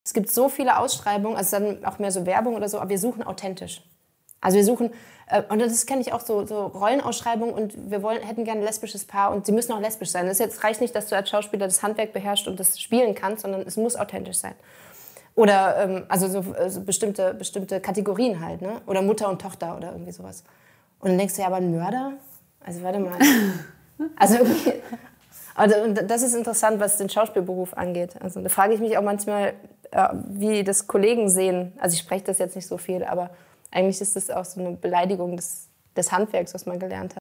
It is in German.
Es gibt so viele Ausschreibungen, also dann auch mehr so Werbung oder so, aber wir suchen authentisch. Also wir suchen, und das kenne ich auch, so Rollenausschreibungen, und wir hätten gerne ein lesbisches Paar und sie müssen auch lesbisch sein. Es reicht nicht, dass du als Schauspieler das Handwerk beherrschst und das spielen kannst, sondern es muss authentisch sein. Oder also so bestimmte Kategorien halt, ne? Oder Mutter und Tochter oder irgendwie sowas. Und dann denkst du, ja, aber ein Mörder? Also warte mal. Also irgendwie, also das ist interessant, was den Schauspielberuf angeht. Also da frage ich mich auch manchmal, wie das Kollegen sehen. Also ich spreche das jetzt nicht so viel, aber eigentlich ist das auch so eine Beleidigung des Handwerks, was man gelernt hat.